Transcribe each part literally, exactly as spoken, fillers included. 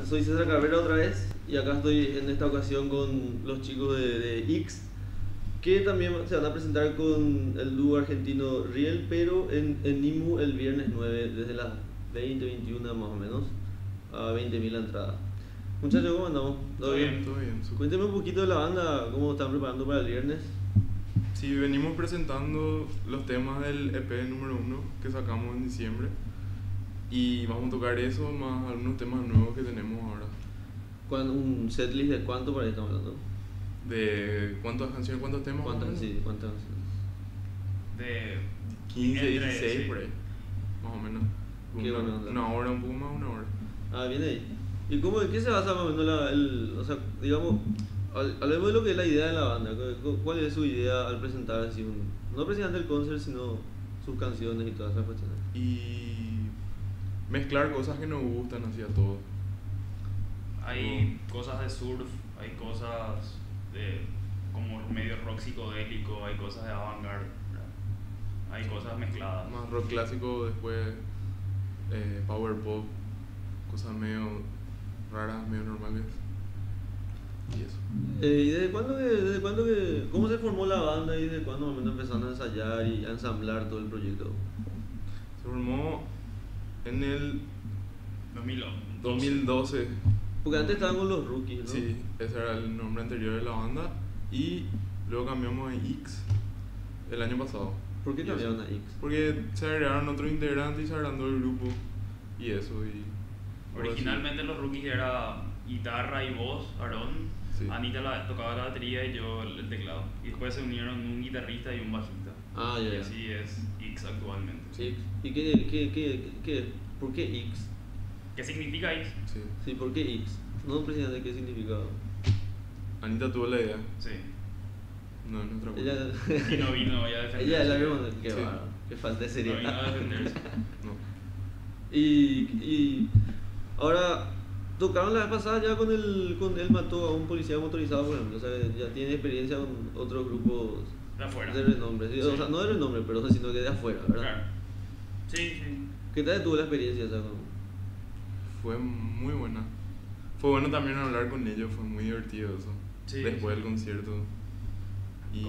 soy César Cabrera otra vez y acá estoy en esta ocasión con los chicos de, de X, que también se van a presentar con el dúo argentino Riel, pero en, en Nimu el viernes nueve, desde las veinte, veintiuna más o menos, a veinte mil la entrada. Muchachos, ¿cómo andamos? ¿Todo bien? Todo bien. Super. Cuénteme un poquito de la banda, cómo están preparando para el viernes. Sí, venimos presentando los temas del E P número uno que sacamos en diciembre y vamos a tocar eso más algunos temas nuevos que tenemos ahora. ¿Un setlist de cuánto por ahí estamos hablando? ¿De cuántas canciones, cuántos temas? ¿Cuántas? Sí, ¿cuántas canciones? De quince, entre, dieciséis sí. por ahí, más o menos. Qué Una, buena onda. una hora, un poco más, una hora. Ah, viene ahí. ¿Y cómo, en qué se basa más o menos la, el, o sea, digamos, al- hablemos de lo que es la idea de la banda? ¿Cu- ¿Cuál es su idea al presentar así un, no precisamente el concert, sino sus canciones y todas esas cuestiones? Y mezclar cosas que nos gustan así a todos. Hay cosas de surf, hay cosas de como medio rock psicodélico, hay cosas de avant-garde, ¿verdad? Hay cosas mezcladas. Más rock clásico, después eh, power pop, cosas medio raras, medio normales. Y eso. Eh, ¿Y desde cuándo, que, desde cuándo que, cómo se formó la banda y desde cuándo más o menos empezaron a ensayar y a ensamblar todo el proyecto? Se formó en el dos mil dos mil doce. Porque antes estaban con los rookies, ¿no? Sí, ese era el nombre anterior de la banda. Y luego cambiamos a X el año pasado. ¿Por qué Y cambiaron eso. a X? Porque se agregaron otros integrantes y se agrandó el grupo. Y eso. Y Originalmente los rookies era guitarra y voz, Aarón. Sí. Anita la, tocaba la batería y yo el, el teclado. Y después se unieron un guitarrista y un bajista. Ah, ya, Y ya. así es X actualmente. Sí. ¿Y qué, qué, qué, qué, por qué X? ¿Qué significa X? sí. Sí, ¿por qué X? No precisamente qué significado. Anita tuvo la idea. Sí. No, es nuestra culpa. Ella, Y no vino ya a defenderse. ella es la que qué Sí. bárbaro, qué falta de No vino a seriedad. defenderse. No. Y, y ahora tocaron la vez pasada ya con el, con él mató a un policía motorizado, por ejemplo, o sea, ya tiene experiencia con otros grupos De afuera. de renombre, sí, o Sí. sea, no de renombre, pero sino que de afuera, ¿verdad? Claro. Sí, sí. ¿Qué tal tuvo la experiencia? O sea, con- Fue muy buena. Fue bueno también hablar con ellos, fue muy divertido eso. Sí, Después sí. del concierto. Y.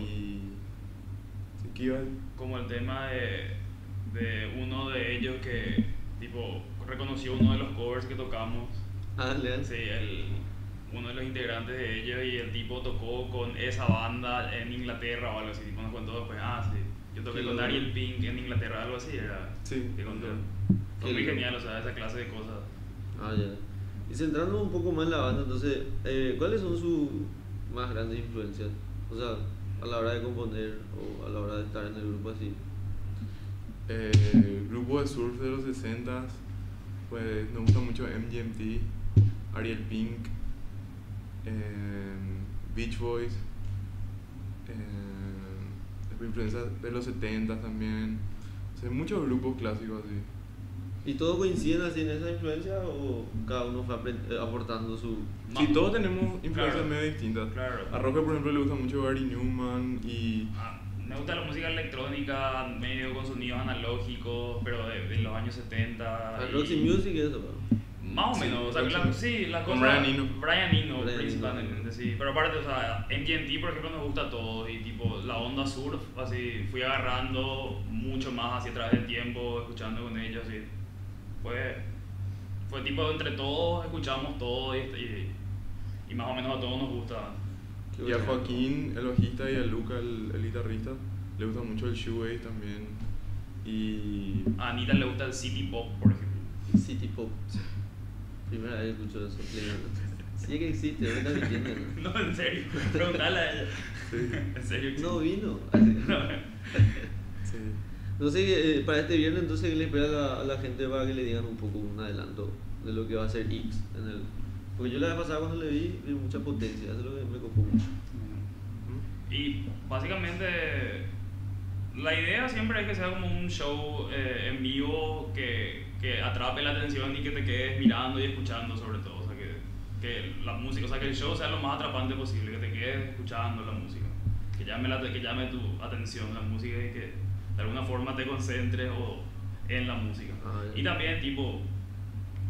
Sí, ¿qué iba a decir? Como el tema de, de uno de ellos que tipo reconoció uno de los covers que tocamos. Ah, Lean. Sí, el, uno de los integrantes de ellos y el tipo tocó con esa banda en Inglaterra o algo así. Tipo nos contó después, ah, sí, yo toqué Qué con loco. Ariel Pink en Inglaterra, algo así era. Sí. Que contó. Qué Fue muy loco. genial, o sea, esa clase de cosas. Ah, ya. Y centrándonos un poco más en la banda, entonces, eh, ¿cuáles son sus más grandes influencias? O sea, a la hora de componer o a la hora de estar en el grupo así. Eh, grupo de surf de los sesenta, pues nos gusta mucho M G M T, Ariel Pink, eh, Beach Boys, eh, después influencias de los setenta también. O sea, muchos grupos clásicos así. ¿Y todos coinciden así en esa influencia o cada uno fue aprend- eh, aportando su... Sí, todos tenemos influencias Claro. medio distintas. Claro. A Roque, por ejemplo, le gusta mucho Gary Newman y... Ah, me gusta la música electrónica, medio con sonidos analógicos, pero de, de los años setenta. Ah, y- Roxy Music y eso, ¿no? Más o Sí, menos, o sea, Roxy la, Music. sí, la Con cosa. Brian Eno. Brian Eno, Brian principalmente, Eno. sí. Pero aparte, o sea, M G M T, por ejemplo, nos gusta a todos. Y tipo, la onda surf, así, fui agarrando mucho más hacia través del tiempo, escuchando con ellos, así. Fue, fue tipo, entre todos, escuchamos todo y, y, y más o menos a todos nos gusta. Qué Y a bueno. Joaquín, el bajista, y a Luca, el, el guitarrista, le gusta mucho el shoegaze también. Y... A Anita le gusta el city pop, por ejemplo. City Pop. Primera vez que escucho eso. Sí que existe, ahorita me entienden. No, en serio, preguntale a ella. Sí, En serio, No vino. sí. No sé, eh, para este viernes entonces ¿qué le espera a la, a la gente para que le digan un poco un adelanto de lo que va a ser X en el... Porque yo la vez pasada cuando le vi, vi mucha potencia, eso es lo que me copó mucho. Y básicamente la idea siempre es que sea como un show eh, en vivo que, que atrape la atención y que te quedes mirando y escuchando sobre todo. O sea, que, que la música, o sea, que el show sea lo más atrapante posible, que te quedes escuchando la música, que llame, la, que llame tu atención la música y que de alguna forma te concentres o en la música. Ah, ya. Y también tipo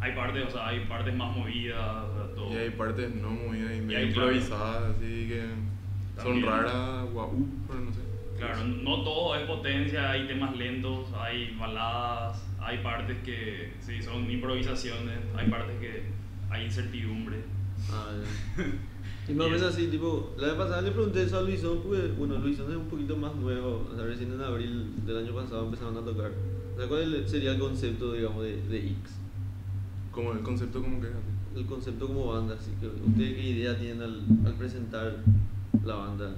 hay partes, o sea, hay partes más movidas, todo. Y hay partes no movidas y medio hay, claro, improvisadas, así que son también, raras, guau, pero no sé. Claro, no todo es potencia, hay temas lentos, hay baladas, hay partes que sí son improvisaciones, hay partes que hay incertidumbre. Ah, ya. Y más o menos así, tipo, la vez pasada le pregunté eso a Luisón, porque, bueno, Luisón es un poquito más nuevo, o sea, recién en abril del año pasado empezaron a tocar. O sea, ¿cuál sería el concepto, digamos, de, de X? Como el concepto como que es así. El concepto como banda, así que, ¿ustedes qué idea tienen al, al presentar la banda?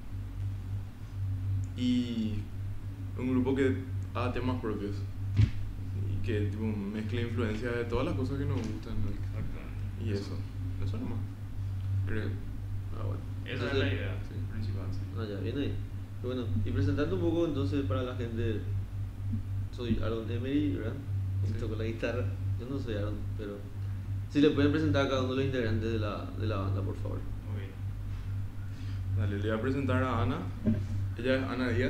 Y un grupo que haga temas propios y que tipo mezcle influencia de todas las cosas que nos gustan, ¿no? Exactamente. Y eso, eso nomás, creo. Ah, bueno. Esa Entonces, es la idea sí. principal. Sí. Ah, ya, bien ahí. Y bueno, y presentando un poco entonces para la gente, soy Aaron Emery, ¿verdad? Sí. Toco la guitarra. Yo no soy Aaron, pero si le pueden presentar a cada uno de los integrantes de la, de la banda, por favor. Muy bien. Dale, le voy a presentar a Ana. Ella es Ana Díaz.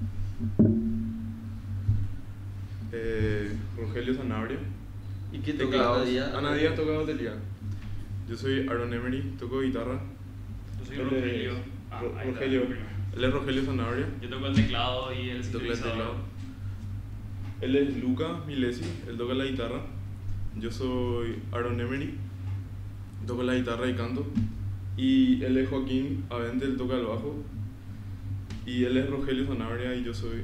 Eh, Rogelio Sanabria. ¿Y qué toca Teclados. Ana Díaz? Ana Díaz toca batería. Yo soy Aaron Emery, toco guitarra. Yo soy Él es Rogelio. Ah, Ro- ahí está, Rogelio. el primero. Él es Rogelio Sanabria. Yo toco el teclado y el Toca el sintetizador. teclado. Él es Luca Milesi, él toca la guitarra. Yo soy Aaron Emery, toco la guitarra y canto. Y él es Joaquín Avente, él toca el bajo. Y él es Rogelio Sanabria y yo soy.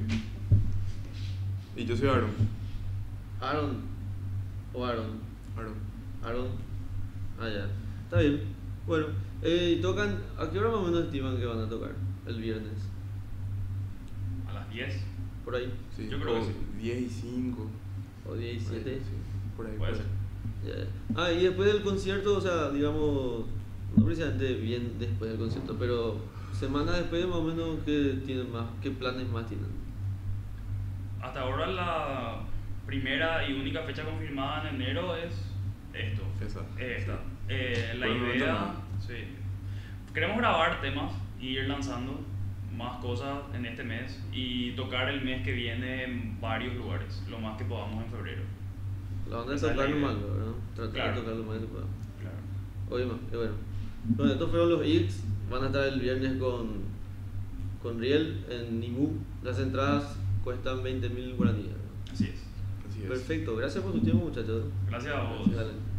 Y yo soy Aaron. Aaron. O Aaron. Aaron. Aaron. Ah, ya. Está bien. Bueno, eh, y tocan. ¿A qué hora más o menos estiman que van a tocar? El viernes. A las diez. Por ahí. Sí, Yo creo o que sí. diez y cinco. O diez y siete. Sí, por ahí. Puede por ser. ahí. Ya, ya. Ah, y después del concierto, o sea, digamos, no precisamente bien después del concierto, pero semanas después más o menos, ¿qué tienen más? ¿Qué planes más tienen? Hasta ahora la primera y única fecha confirmada en enero es esto. Esa. Es esta. Sí. Eh, la Por el momento idea, no. sí. Queremos grabar temas y ir lanzando más cosas en este mes y tocar el mes que viene en varios lugares, lo más que podamos en febrero. La banda es Esa es la tocar idea. lo malo, ¿verdad? Tratar Claro. de tocar lo más que se pueda. Claro. Oye, ma, qué bueno. Bueno, estos fueron los X. Van a estar el viernes con, con Riel en Nimú. Las entradas cuestan veinte mil guaraníes. ¿verdad? Así es. Así es. Perfecto, gracias por su tiempo, muchachos. Gracias a vos. Dale.